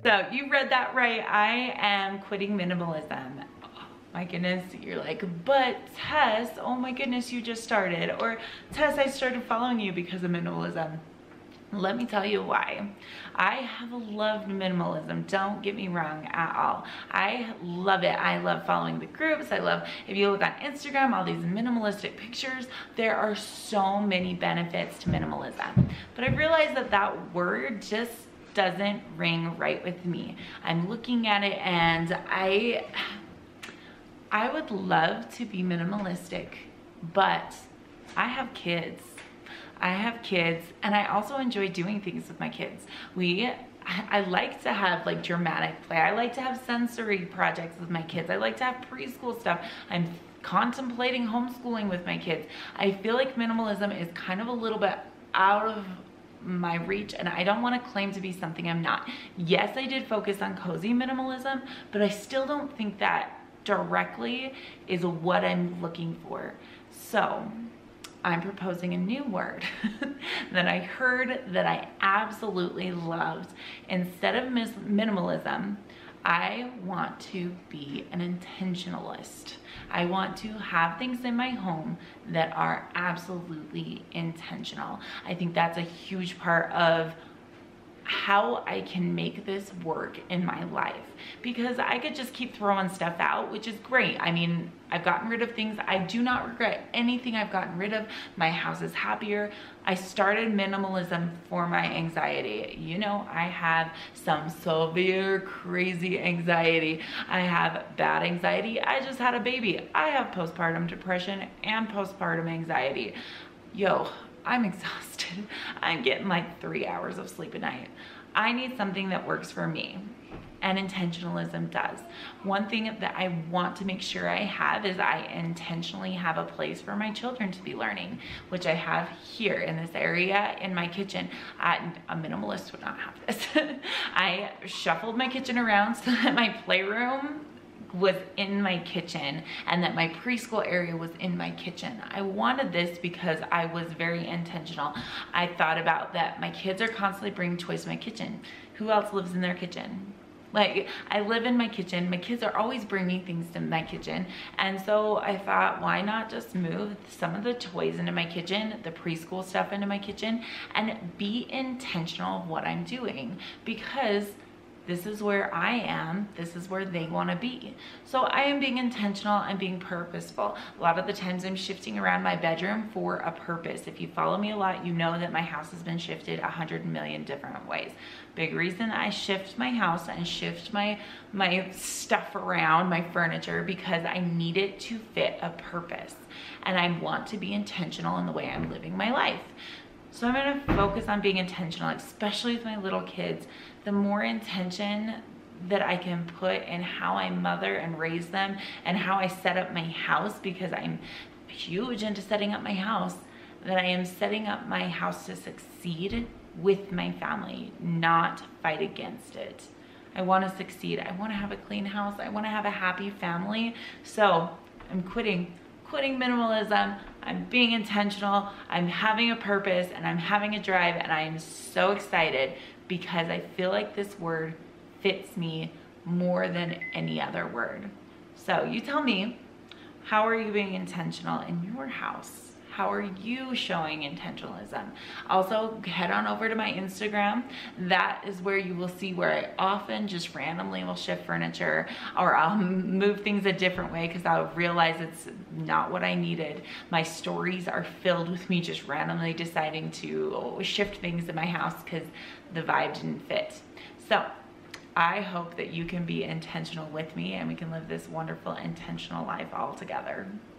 So you read that right. I am quitting minimalism. Oh my goodness, you're like, but Tess, oh my goodness, you just started. Or Tess, I started following you because of minimalism. Let me tell you why. I have loved minimalism, don't get me wrong at all. I love it. I love following the groups. I love, if you look on Instagram, all these minimalistic pictures. There are so many benefits to minimalism. But I realized that that word just doesn't ring right with me. I'm looking at it and I would love to be minimalistic, but I have kids. And I also enjoy doing things with my kids. I like to have like dramatic play. I like to have sensory projects with my kids. I like to have preschool stuff. I'm contemplating homeschooling with my kids. I feel like minimalism is kind of a little bit out of my reach, and I don't want to claim to be something I'm not. Yes, I did focus on cozy minimalism, but I still don't think that directly is what I'm looking for. So I'm proposing a new word that I heard that I absolutely loved. Instead of minimalism, I want to be an intentionalist. I want to have things in my home that are absolutely intentional. I think that's a huge part of how I can make this work in my life, because I could just keep throwing stuff out, which is great. I mean, I've gotten rid of things. I do not regret anything I've gotten rid of. My house is happier. I started minimalism for my anxiety. You know, I have some severe, crazy anxiety. I have bad anxiety. I just had a baby. I have postpartum depression and postpartum anxiety. Yo, I'm exhausted. I'm getting like 3 hours of sleep a night. I need something that works for me, and intentionalism does. One thing that I want to make sure I have is I intentionally have a place for my children to be learning, which I have here in this area in my kitchen. A minimalist would not have this. I shuffled my kitchen around so that my playroom was in my kitchen and that my preschool area was in my kitchen. I wanted this because I was very intentional. I thought about that my kids are constantly bringing toys to my kitchen. Who else lives in their kitchen? Like, I live in my kitchen. My kids are always bringing things to my kitchen. And so I thought, why not just move some of the toys into my kitchen, the preschool stuff into my kitchen, and be intentional of what I'm doing? Because this is where I am. This is where they want to be. So I am being intentional and being purposeful. A lot of the times I'm shifting around my bedroom for a purpose. If you follow me a lot, you know that my house has been shifted 100 million different ways. Big reason I shift my house and shift my stuff around, my furniture, because I need it to fit a purpose. And I want to be intentional in the way I'm living my life. So I'm gonna focus on being intentional, especially with my little kids. The more intention that I can put in how I mother and raise them and how I set up my house, because I'm huge into setting up my house, that I am setting up my house to succeed with my family, not fight against it. I wanna succeed. I wanna have a clean house. I wanna have a happy family. So I'm quitting minimalism. I'm being intentional. I'm having a purpose and I'm having a drive, and I am so excited because I feel like this word fits me more than any other word. So you tell me, how are you being intentional in your house? How are you showing intentionalism? Also, head on over to my Instagram. That is where you will see where I often just randomly will shift furniture, or I'll move things a different way because I'll realize it's not what I needed. My stories are filled with me just randomly deciding to shift things in my house because the vibe didn't fit. So I hope that you can be intentional with me and we can live this wonderful intentional life all together.